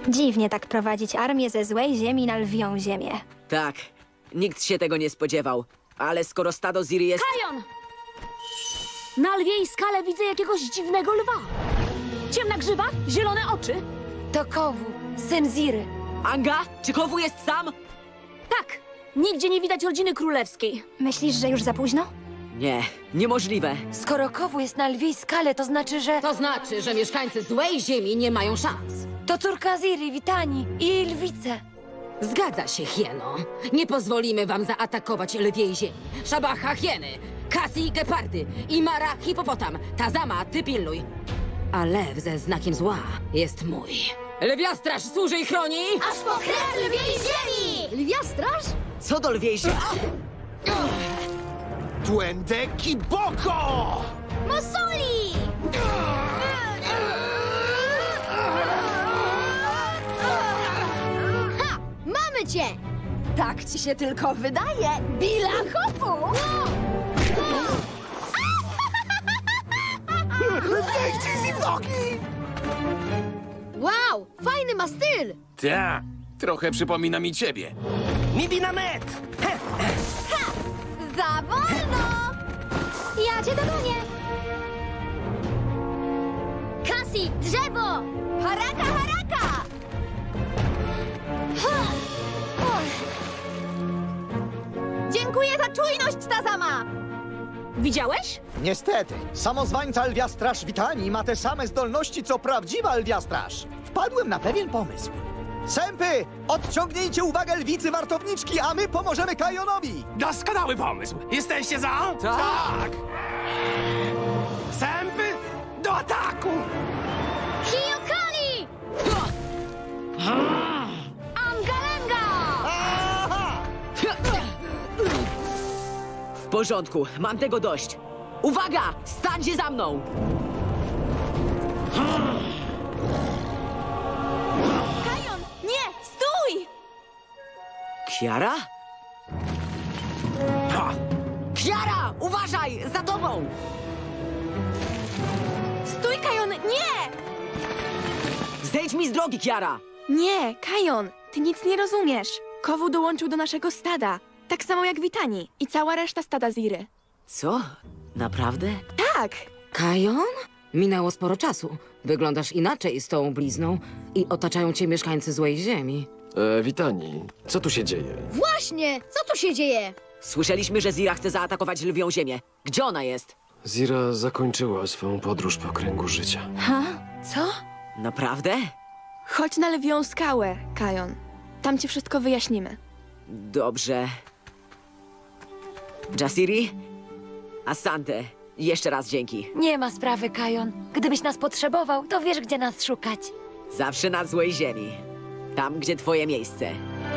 Dziwnie tak prowadzić armię ze złej ziemi na lwią ziemię. Tak, nikt się tego nie spodziewał. Ale skoro stado Ziry jest... Kajon! Na lwiej skale widzę jakiegoś dziwnego lwa. Ciemna grzywa, zielone oczy. To Kowu, syn Ziry. Anga, czy Kowu jest sam? Tak, nigdzie nie widać rodziny królewskiej. Myślisz, że już za późno? Nie, niemożliwe. Skoro Kowu jest na lwiej skale, to znaczy, że... To znaczy, że mieszkańcy złej ziemi nie mają szans. To córka Ziry, Witani i jej lwice. Zgadza się, hieno. Nie pozwolimy wam zaatakować lwiej ziemi. Szabacha, hieny, Kasi, gepardy i Mara, hipopotam. Tazama, ty pilnuj. A lew ze znakiem zła jest mój. Lwia straż służy i chroni! Aż po kres lwiej ziemi! Lwia straż? Co do lwiej ziemi? Duende Kiboko! Mosuli! Ha! Mamy cię! Tak ci się tylko wydaje, Bila Hopu! Zejdźcie z nogi! Wow, fajny ma styl! Ta, trochę przypomina mi ciebie. Nibi na net! Za wolno! Ja cię dogonię! Kasi, drzewo! Haraka, haraka! Ha! Dziękuję za czujność, Tazama! Widziałeś? Niestety, samozwańca Lwia Straż Witani ma te same zdolności, co prawdziwa Lwia Straż. Wpadłem na pewien pomysł. Sępy, odciągnijcie uwagę lwicy wartowniczki, a my pomożemy Kajonowi! Doskonały pomysł. Jesteście za? Tak. Sępy, do ataku! Hiyokali! Angalenga! Aha! W porządku, mam tego dość. Uwaga! Stańcie za mną! Kajon, nie! Stój! Kiara? Ha! Kiara! Uważaj! Za tobą! Stój, Kajon, nie! Zejdź mi z drogi, Kiara! Nie, Kajon, ty nic nie rozumiesz. Kowu dołączył do naszego stada, tak samo jak Witani i cała reszta stada Ziry. Co? Naprawdę? Tak, Kajon? Minęło sporo czasu. Wyglądasz inaczej z tą blizną i otaczają cię mieszkańcy złej ziemi. Witani, co tu się dzieje? Właśnie, co tu się dzieje? Słyszeliśmy, że Zira chce zaatakować lwią ziemię. Gdzie ona jest? Zira zakończyła swą podróż po kręgu życia. co? Naprawdę? Chodź na lwią skałę, Kajon. Tam ci wszystko wyjaśnimy. Dobrze. Jasiri? Asante, jeszcze raz dzięki. Nie ma sprawy, Kajon. Gdybyś nas potrzebował, to wiesz, gdzie nas szukać. Zawsze na złej ziemi. Tam, gdzie twoje miejsce.